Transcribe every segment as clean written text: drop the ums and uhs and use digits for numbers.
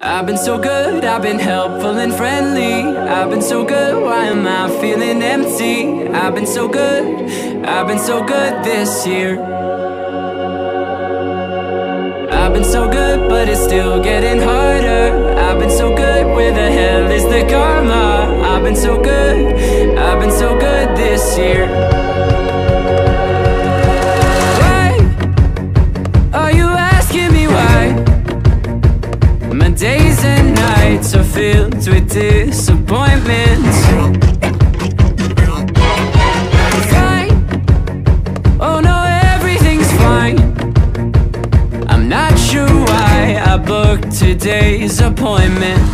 I've been so good, I've been helpful and friendly. I've been so good, why am I feeling empty? I've been so good this year. I've been so good, but it's still getting harder. I've been so good, where the hell is the karma? I've been so good this year. Why are you asking me why? My days and nights are filled with disappointments. Fine, oh no, everything's fine. I'm not sure why I booked today's appointment.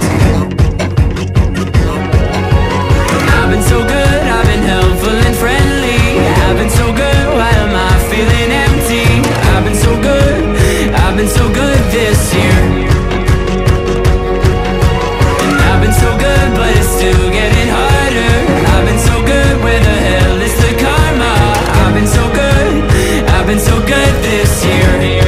I've been so good, I've been helpful and friendly. I've been so good, why am I feeling empty? I've been so good this year. So good, but it's still getting harder. I've been so good, where the hell is the karma? I've been so good this year.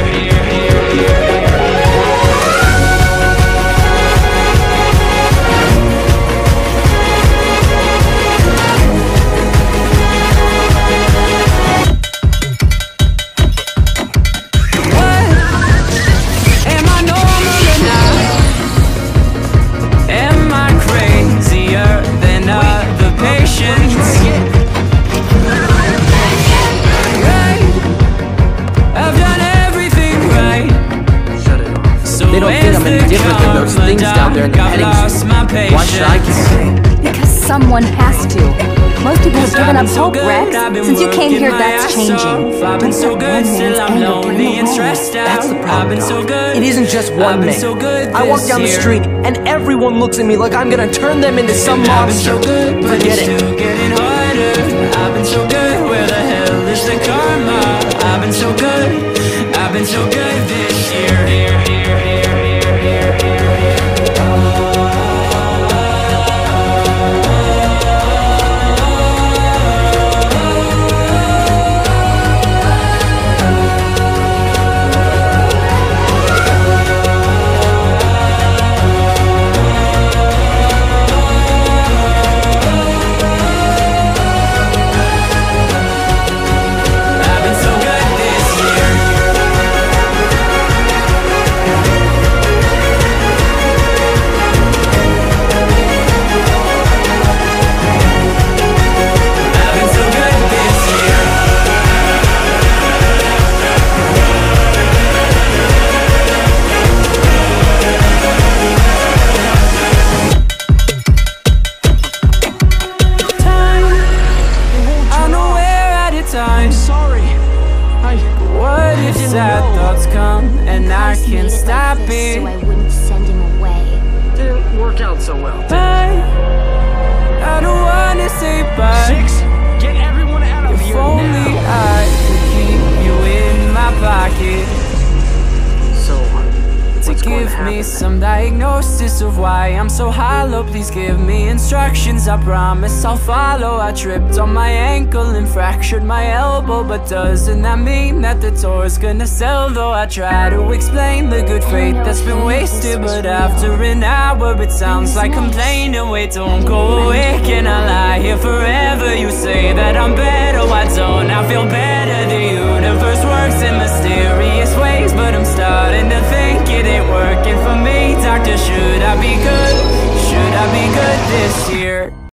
They don't think I'm any different than those things down there in the petting zoo. Why should I care? Because someone has to. Most people have given up hope, Rex. Since you came here, that's changing. I've been so good, still I'm lonely and stressed out. That's the problem, Doc. It isn't just one man. I walk down the street and everyone looks at me like I'm gonna turn them into some monster. Forget it. I've been so good, where the hell is the karma? I've been so good this year. I'm sorry. What if sad thoughts come and I can't stop it? So I wouldn't send him away. Didn't work out so well. Bye. I don't wanna say bye. 6, get everyone out of if here only now. I could keep you in my pocket. So, to give me some diagnosis of why I'm so hollow. Please give me instructions, I promise I'll follow. I tripped on my ankle and fractured my elbow, but doesn't that mean that the tour's gonna sell? Though I try to explain the good faith that's been wasted, but after an hour it sounds like complaining. Wait, don't go away, can I lie here forever? You say that I'm better, why don't I feel better? The universe works in mysterious ways, but I'm starting to think it ain't working for me. Doctor, should I be good? Should I be good this year?